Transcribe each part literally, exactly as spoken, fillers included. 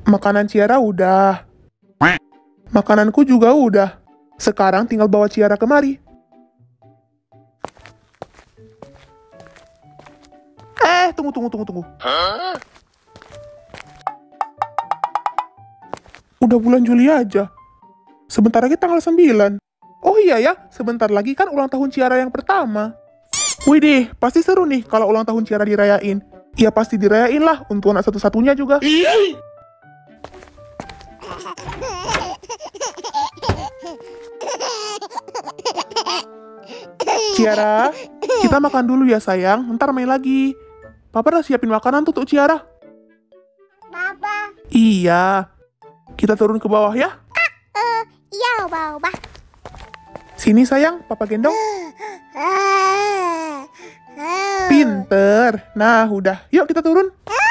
Makanan Ciara udah. Makananku juga udah. Sekarang tinggal bawa Ciara kemari. Eh, tunggu, tunggu, tunggu, tunggu. Udah bulan Juli aja. Sebentar lagi tanggal sembilan. Oh iya ya, sebentar lagi kan ulang tahun Ciara yang pertama. Widih, pasti seru nih kalau ulang tahun Ciara dirayain. Ya pasti dirayain lah, untuk anak satu-satunya juga. Ciara, kita makan dulu ya sayang, ntar main lagi. Papa udah siapin makanan tuh untuk Ciara. Papa. Iya. Kita turun ke bawah ya. Uh, iya, Papa. Sini sayang, Papa gendong. Pinter. Nah, udah. Yuk kita turun.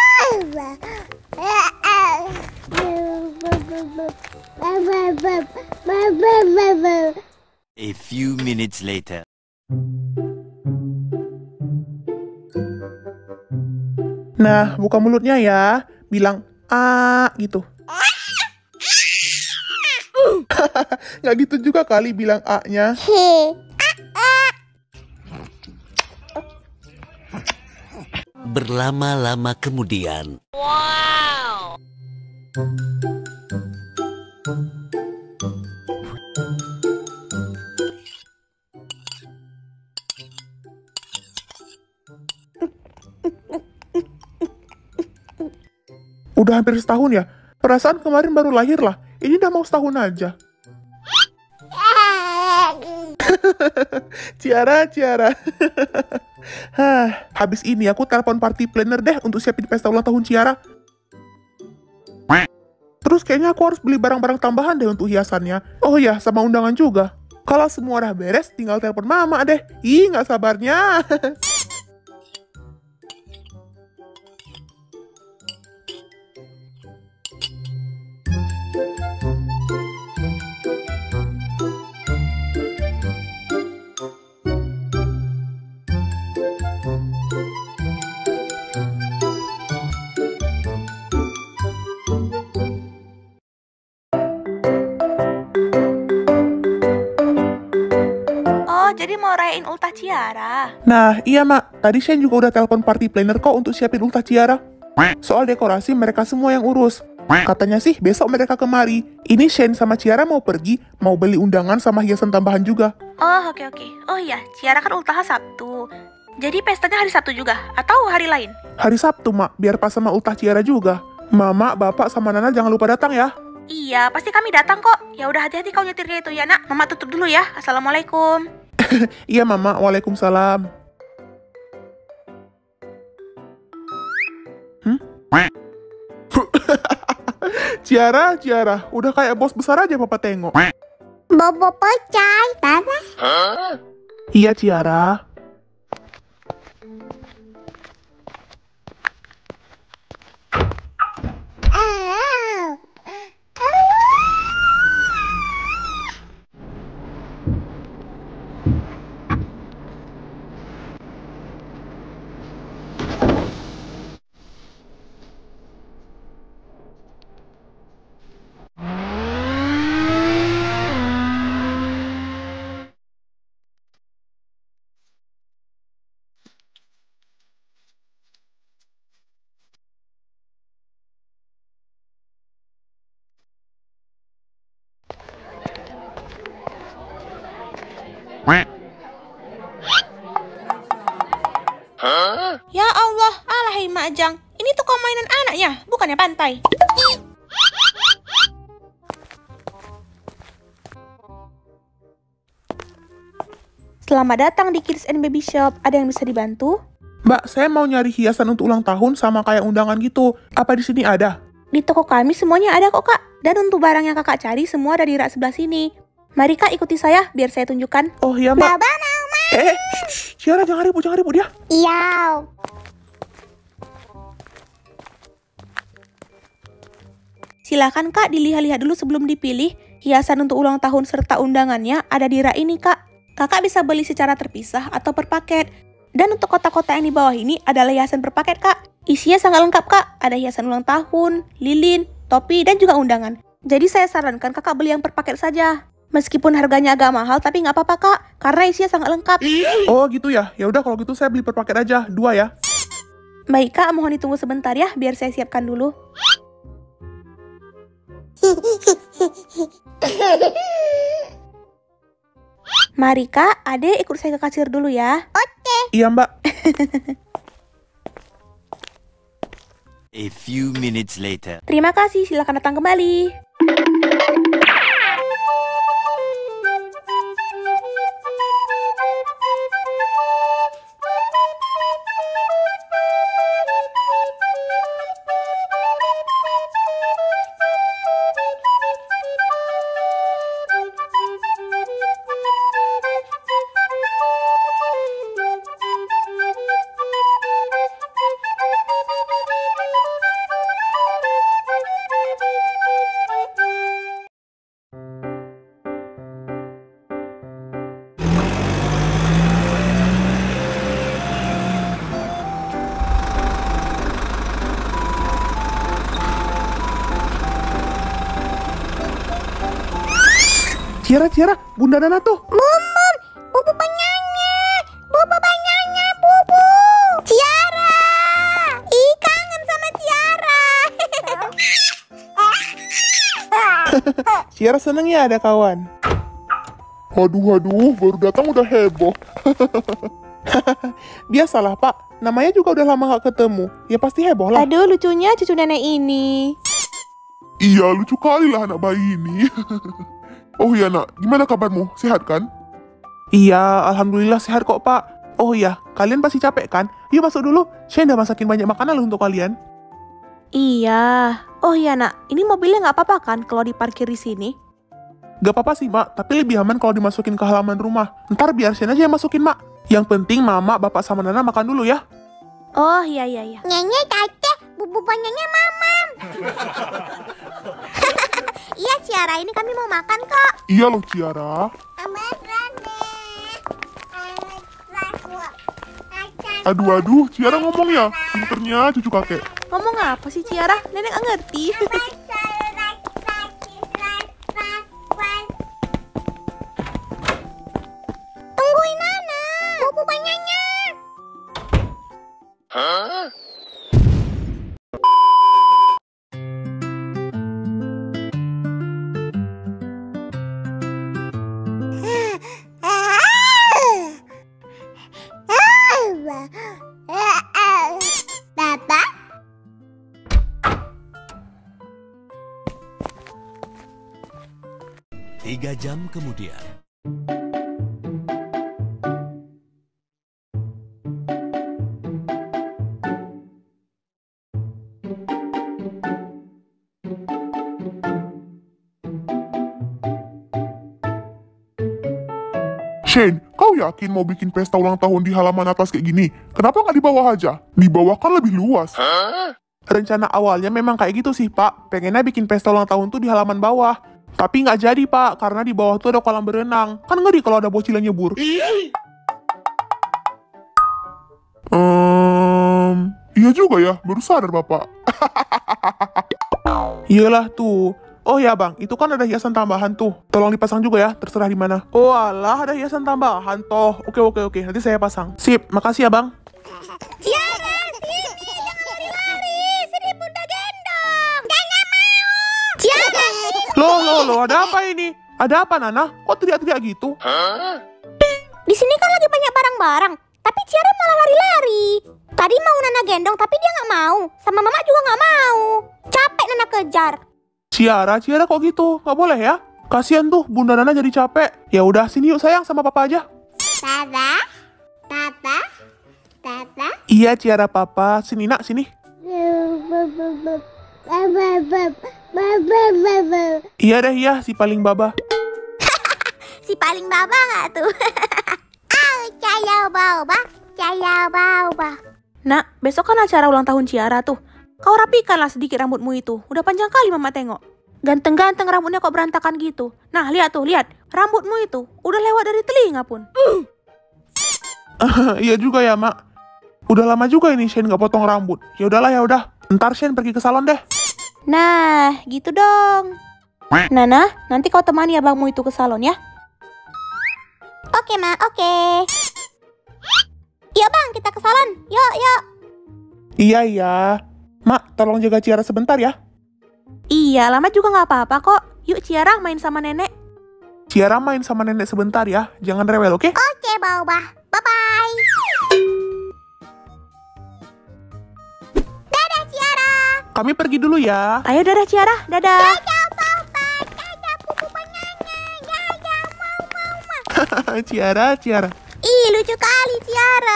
A few minutes later. Nah, buka mulutnya ya. Bilang a gitu. Nggak gitu juga kali bilang a-nya. Berlama-lama kemudian. Wow. Udah hampir setahun ya? Perasaan kemarin baru lahir lah. Ini udah mau setahun aja. Ciara, Ciara. Hah, habis ini aku telepon party planner deh untuk siapin pesta ulang tahun Ciara. Terus kayaknya aku harus beli barang-barang tambahan deh untuk hiasannya. Oh ya, sama undangan juga. Kalau semua udah beres, tinggal telepon mama deh. Ih, nggak sabarnya. Jadi mau rayain ultah Ciara. Nah, iya mak. Tadi Shane juga udah telepon party planner kok untuk siapin ultah Ciara. Soal dekorasi mereka semua yang urus. Katanya sih besok mereka kemari. Ini Shane sama Ciara mau pergi, mau beli undangan sama hiasan tambahan juga. Oh oke oke. Oh iya, Ciara kan ultahnya Sabtu. Jadi pestanya hari Sabtu juga atau hari lain? Hari Sabtu mak, biar pas sama ultah Ciara juga. Mama, bapak sama Nana jangan lupa datang ya. Iya, pasti kami datang kok. Ya udah hati-hati kau nyetirnya itu ya nak. Mama tutup dulu ya. Assalamualaikum. Iya mama, waalaikumsalam. Hmm? Ciara, Ciara, udah kayak bos besar aja papa tengok. Bobo pecah, Papa. Iya Ciara. Ya Allah, alahai Majang. Ini tuh kok mainan anaknya, bukannya pantai. Selamat datang di Kids and Baby Shop. Ada yang bisa dibantu? Mbak, saya mau nyari hiasan untuk ulang tahun sama kayak undangan gitu. Apa di sini ada? Di toko kami semuanya ada kok kak. Dan untuk barang yang kakak cari semua ada di rak sebelah sini. Mari kak ikuti saya biar saya tunjukkan. Oh iya mbak. Baba mama. Eh, shh, Ciara jangan ribut, jangan ribut ya. Iya. Silakan kak dilihat-lihat dulu sebelum dipilih. Hiasan untuk ulang tahun serta undangannya ada di rak ini kak. Kakak bisa beli secara terpisah atau per paket. Dan untuk kotak-kotak yang di bawah ini adalah hiasan per paket kak. Isinya sangat lengkap kak. Ada hiasan ulang tahun, lilin, topi, dan juga undangan. Jadi saya sarankan kakak beli yang per paket saja. Meskipun harganya agak mahal, tapi nggak apa-apa kak, karena isinya sangat lengkap. Oh gitu ya, ya udah kalau gitu saya beli per paket aja, dua ya. Baik kak, mohon ditunggu sebentar ya, biar saya siapkan dulu. Mari kak, adek ikut saya ke kasir dulu ya. Iya mbak. A few minutes later. Terima kasih, silakan datang kembali. Ciara, Ciara, Bunda Nana tuh. Bum bum, bubu penyanyi, bubu penyanyi, bubu. Ciara, ih kangen sama Ciara. Ciara seneng ya ada kawan. Aduh, aduh, baru datang udah heboh. Biasalah pak, namanya juga udah lama gak ketemu. Ya pasti heboh lah. Aduh, lucunya cucu nenek ini. Iya, lucu kali lah anak bayi ini. Oh iya nak, gimana kabarmu? Sehat kan? Iya, alhamdulillah sehat kok pak. Oh iya, kalian pasti capek kan? Yuk masuk dulu, saya udah masakin banyak makanan loh untuk kalian. Iya. Oh iya nak, ini mobilnya nggak apa-apa kan kalau diparkir di sini? Gak apa-apa sih mak, tapi lebih aman kalau dimasukin ke halaman rumah. Ntar biar Shane aja yang masukin mak. Yang penting mama, bapak sama Nana makan dulu ya. Oh iya iya iya. Nyanyi tante, bubu penyanyi mamam. Iya Ciara, ini kami mau makan kok. Iya loh Ciara. Aduh aduh, Ciara ngomong ya. Pinternya cucu kakek. Ngomong apa sih Ciara? Nenek nggak ngerti. Tungguin Nana, bubu penyanyi. Papa? Tiga jam kemudian. Shane, kau yakin mau bikin pesta ulang tahun di halaman atas kayak gini? Kenapa nggak di bawah aja? Di bawah kan lebih luas. Rencana awalnya memang kayak gitu sih, Pak. Pengennya bikin pesta ulang tahun tuh di halaman bawah. Tapi nggak jadi, Pak, karena di bawah tuh ada kolam berenang. Kan ngeri kalau ada bocil yang nyebur. Ehm, iya juga ya, baru sadar, Bapak. Iyalah tuh. Oh ya bang, itu kan ada hiasan tambahan tuh. Tolong dipasang juga ya, terserah di mana. Oh alah, ada hiasan tambahan toh. Oke oke oke, nanti saya pasang. Sip, makasih ya bang. Ciara, sini, jangan lari-lari. Sini bunda gendong. Gak mau. Ciara, sini. Loh loh loh, ada apa ini? Ada apa Nana? Kok teriak-teriak gitu? Di sini kan lagi banyak barang-barang, tapi Ciara malah lari-lari. Tadi mau Nana gendong, tapi dia nggak mau. Sama Mama juga nggak mau. Capek Nana kejar. Ciara, Ciara kok gitu? Nggak boleh ya? Kasian tuh, Bunda Nana jadi capek. Ya udah, sini yuk sayang sama papa aja. Papa, Papa, Papa. Iya Ciara papa, sini nak, sini. Iya deh, iya, si paling baba. Si paling baba nggak tuh? Au, caya baba, caya baba. Nak, besok kan acara ulang tahun Ciara tuh. Kau rapikanlah sedikit rambutmu itu. Udah panjang kali mama tengok. Ganteng-ganteng rambutnya kok berantakan gitu. Nah, lihat tuh, lihat. Rambutmu itu udah lewat dari telinga pun. Iya juga ya, Mak. Udah lama juga ini Shane nggak potong rambut. Ya udahlah ya udah. Ntar Shane pergi ke salon deh. Nah, gitu dong. Nana, nanti kau temani abangmu itu ke salon ya. Oke, Ma, oke. Yuk, Bang, kita ke salon. Yuk, yuk. Iya, iya. Mak, tolong jaga Ciara sebentar ya. Iya, lama juga nggak apa-apa kok. Yuk Ciara main sama nenek. Ciara main sama nenek sebentar ya. Jangan rewel, oke? Oke, Baubah. Bye-bye. Dadah, Ciara. Kami pergi dulu ya. Ayo dadah Ciara, dadah. Dadah, Baubah. Dadah, pupu penyanyi. Dadah, mau, mau, mau. Ciara, Ciara. Ih, lucu kali, Ciara.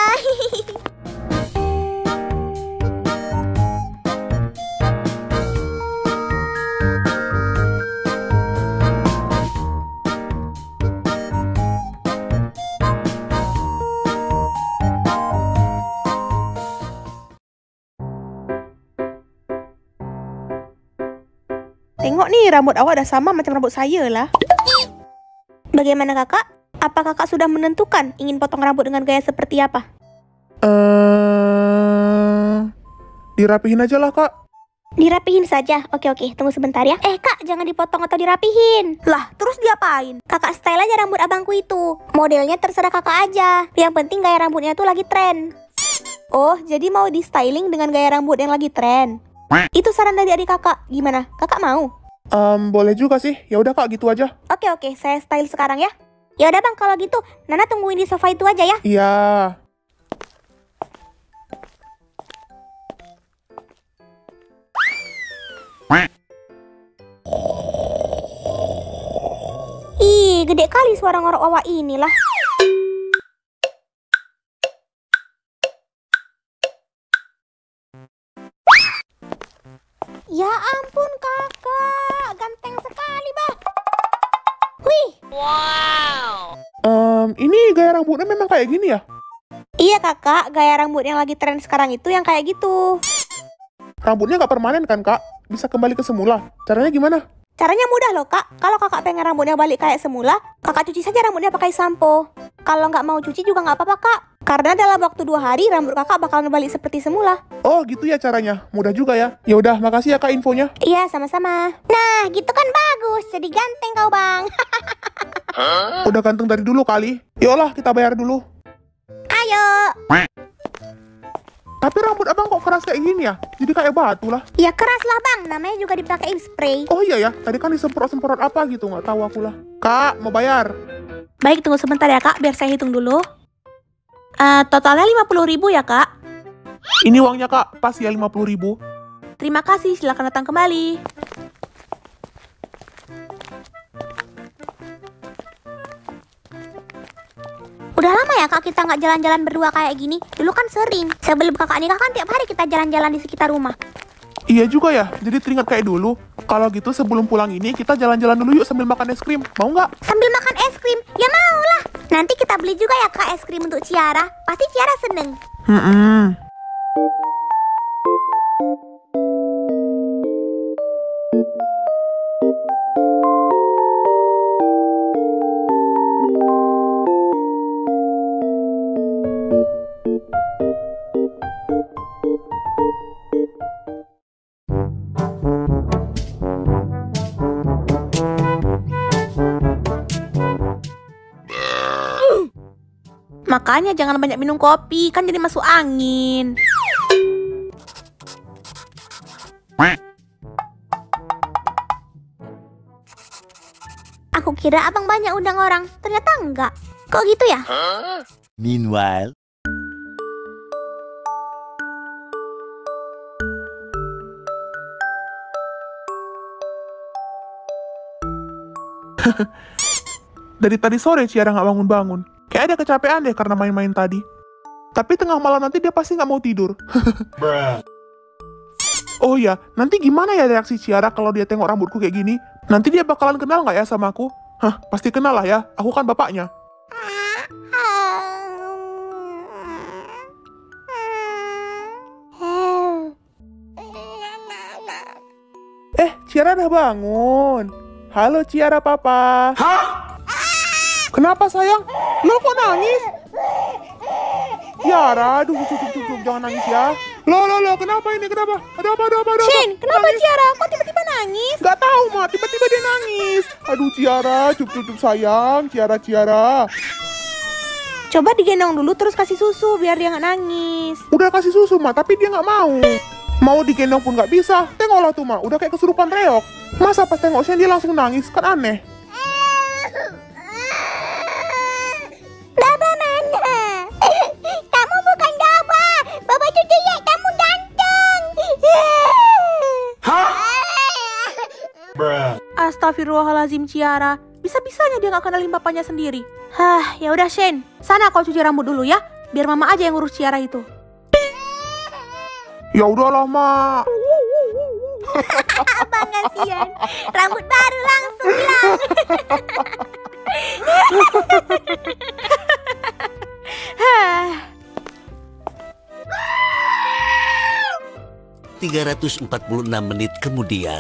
Tengok nih, rambut awak udah sama macam rambut saya lah. Bagaimana, Kakak? Apa kakak sudah menentukan ingin potong rambut dengan gaya seperti apa? Eh, dirapihin aja lah, Kak. Dirapihin saja. Oke, oke. Tunggu sebentar ya. Eh, Kak, jangan dipotong atau dirapihin. Lah, terus diapain? Kakak style aja rambut abangku itu. Modelnya terserah kakak aja. Yang penting gaya rambutnya tuh lagi tren. Oh, jadi mau di styling dengan gaya rambut yang lagi tren. Itu saran dari adik kakak. Gimana? Kakak mau? Um, boleh juga sih. Ya udah Kak, gitu aja. Oke, oke. Saya style sekarang ya. Ya udah, Bang, kalau gitu Nana tungguin di sofa itu aja ya. Iya. Ih, gede kali suara ngorok awak inilah. Ya ampun, Kakak. Ganteng sekali, Bah. Wih. Um, ini gaya rambutnya memang kayak gini ya? Iya kakak, gaya rambut yang lagi tren sekarang itu yang kayak gitu. Rambutnya nggak permanen kan, Kak? Bisa kembali ke semula. Caranya gimana? Caranya mudah loh kak. Kalau kakak pengen rambutnya balik kayak semula, kakak cuci saja rambutnya pakai sampo. Kalau nggak mau cuci juga nggak apa-apa kak. Karena dalam waktu dua hari rambut kakak bakalan balik seperti semula. Oh, gitu ya caranya. Mudah juga ya. Ya udah, makasih ya Kak infonya. Iya, sama-sama. Nah, gitu kan bagus. Jadi ganteng kau, Bang. Udah ganteng dari dulu kali. Yolah, kita bayar dulu. Ayo. Tapi rambut abang kok keras kayak gini ya? Jadi kayak batu lah. Ya keras lah, Bang. Namanya juga dipakein spray. Oh iya ya, tadi kan disemprot-semprot apa gitu, nggak tahu aku lah. Kak, mau bayar? Baik, tunggu sebentar ya kak, biar saya hitung dulu. Uh, totalnya lima puluh ribu ya kak. Ini uangnya Kak, pas ya lima puluh ribu. Terima kasih, silakan datang kembali. Udah lama ya kak kita nggak jalan-jalan berdua kayak gini. Dulu kan sering. Sebelum kakak nikah kan tiap hari kita jalan-jalan di sekitar rumah. Iya juga ya, jadi teringat kayak dulu. Kalau gitu sebelum pulang ini kita jalan-jalan dulu yuk sambil makan es krim. Mau nggak? Sambil makan es krim? Ya mau lah. Nanti kita beli juga ya kak es krim untuk Ciara. Pasti Ciara seneng. Hmm. Makanya jangan banyak minum kopi, kan jadi masuk angin. Aku kira abang banyak undang orang. Ternyata enggak. Kok gitu ya? Meanwhile, Dari tadi sore Ciara nggak bangun-bangun. Kayak ada kecapean deh karena main-main tadi. Tapi tengah malam nanti dia pasti nggak mau tidur. Oh iya, nanti gimana ya reaksi Ciara kalau dia tengok rambutku kayak gini? Nanti dia bakalan kenal nggak ya sama aku? Hah, pasti kenal lah ya. Aku kan bapaknya. Eh, Ciara udah bangun. Halo Ciara papa. Hah? Kenapa sayang? Lo kok nangis? Ciara, aduh cukup cukup jangan nangis ya. Loh, loh, loh, kenapa ini? Kenapa? Ada apa, ada apa, ada apa? Shin, kenapa Nangis? Ciara? Kok tiba-tiba nangis? Gak tahu, Ma. Tiba-tiba dia nangis. Aduh, Ciara. Cup, cup, cup, sayang. Ciara, Ciara. Coba digendong dulu terus kasih susu biar dia nggak nangis. Udah kasih susu, Ma. Tapi dia nggak mau. Mau digendong pun nggak bisa. Tengoklah tuh, Ma. Udah kayak kesurupan reok. Masa pas tengok Shen dia langsung nangis? Kan aneh. Baba mana? Kamu bukan Baba. Baba tuh jelek, kamu ganteng. Astagfirullahalazim Ciara. Bisa-bisanya dia nggak kenalin bapaknya sendiri. Hah, ya udah Shen. Sana kau cuci rambut dulu ya. Biar mama aja yang ngurus Ciara itu. Ya udahlah, Ma. Abang kasihan. Rambut baru langsung hilang. tiga ratus empat puluh enam menit kemudian.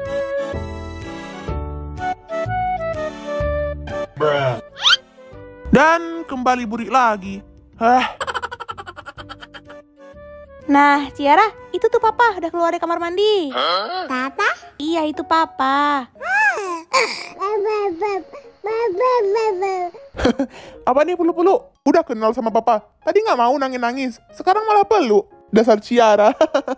Dan kembali burik lagi. Hah. Nah, Ciara, itu tuh papa udah keluar dari kamar mandi. Papa? Iya, itu papa. Apa nih peluk-peluk? Udah kenal sama papa. Tadi nggak mau nangis-nangis. Sekarang malah peluk. Dasar Ciara.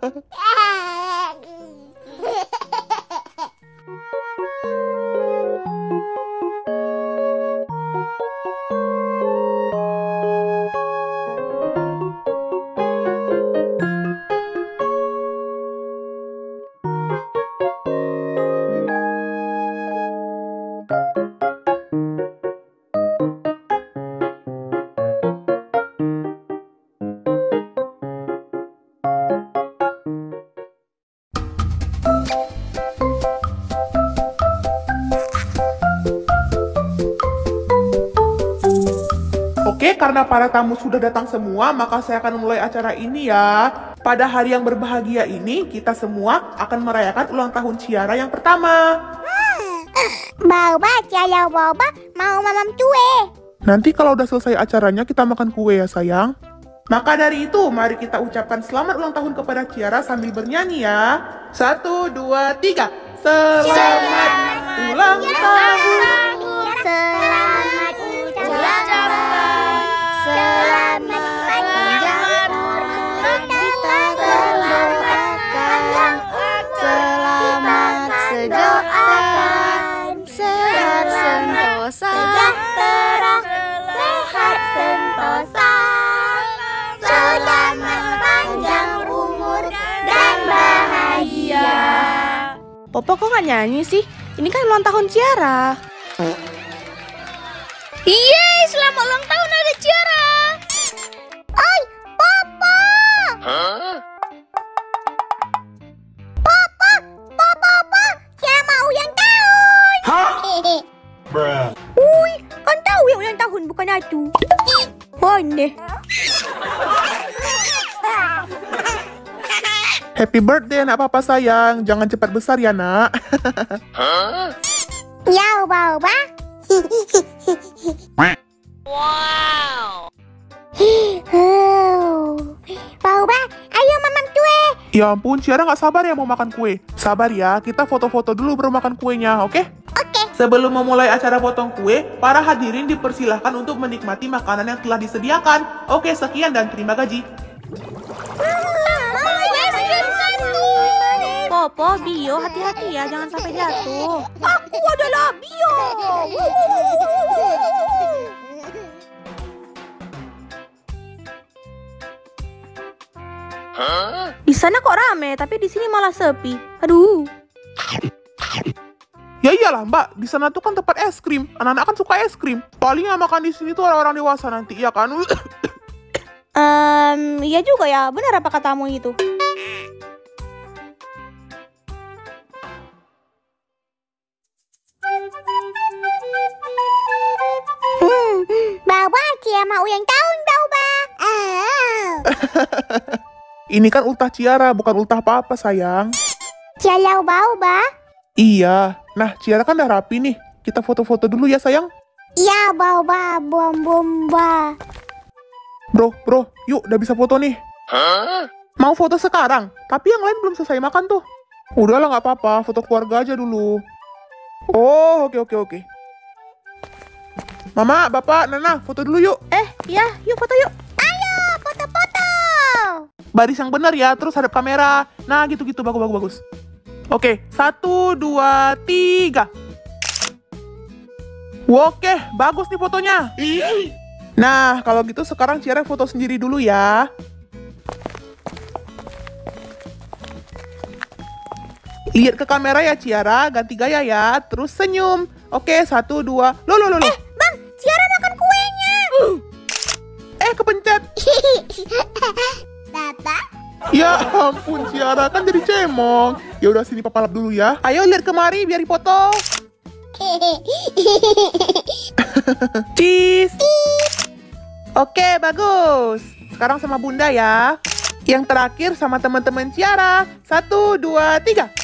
Oke, karena para tamu sudah datang semua, maka saya akan memulai acara ini ya. Pada hari yang berbahagia ini, kita semua akan merayakan ulang tahun Ciara yang pertama. Boba, Ciara Boba mau mamam kue. Nanti kalau udah selesai acaranya, kita makan kue ya sayang. Maka dari itu, mari kita ucapkan selamat ulang tahun kepada Ciara sambil bernyanyi ya. Satu, dua, tiga. Selamat ulang tahun. Selamat ulang tahun. Selamat panjang umur kita selamatkan. Selamat sejahtera, sehat sentosa, sejahtera, sehat sentosa. Selamat panjang umur dan bahagia. Popo kok nggak nyanyi sih? Ini kan ulang tahun Ciara. Yeay, selamat ulang tahun ada Ciara. Oi, Papa. Papa, Papa, Papa. Ciara mau ulang tahun. Wih, kan tahu yang ulang tahun bukan aku. Aneh. Happy birthday anak papa sayang. Jangan cepat besar ya nak. Ya, Boba. Wow. Boba, ayo mamam kue. Ya ampun, Ciara nggak sabar ya mau makan kue. Sabar ya, kita foto-foto dulu baru makan kuenya, oke? Oke. Sebelum memulai acara potong kue, para hadirin dipersilahkan untuk menikmati makanan yang telah disediakan. Oke, sekian dan terima gaji. Popo, Bio, hati-hati ya, jangan sampai jatuh. Aku adalah Bio. Di sana kok rame, tapi di sini malah sepi. Aduh. Ya iyalah mbak, di sana tuh kan tempat es krim. Anak-anak kan suka es krim. Paling yang makan di sini tuh orang-orang dewasa nanti, ya kan? Um, iya juga ya, benar apa katamu itu? Hmm, Boba, Ciara mau ulang tahun, Boba. Ah. Ini kan ultah Ciara, bukan ultah apa-apa sayang. Ciara Boba. Iya, nah Ciara kan udah rapi nih. Kita foto-foto dulu ya sayang. Ya, Boba, bom bomba. Bro, bro, yuk udah bisa foto nih. Mau foto sekarang, tapi yang lain belum selesai makan tuh. Udahlah nggak apa-apa, foto keluarga aja dulu. Oh, oke oke oke. Mama, Bapak, Nana, foto dulu yuk. Eh, iya, yuk foto yuk. Ayo, foto-foto. Baris yang benar ya, terus hadap kamera. Nah, gitu-gitu, bagus bagus bagus. Oke, satu, dua, tiga. Oke, bagus nih fotonya. Nah, kalau gitu sekarang Ciara foto sendiri dulu ya. Lihat ke kamera ya Ciara, ganti gaya ya, terus senyum. Oke, satu, dua, lo lo lo lo. Eh, Bang, Ciara makan kuenya. Eh, kepencet. Papa. Ya ampun Ciara, kan jadi cemong. Ya udah sini Papa lap dulu ya. Ayo lihat kemari biar dipoto. Cheese. Oke, bagus. Sekarang sama Bunda ya. Yang terakhir sama teman-teman Ciara. Satu, dua, tiga.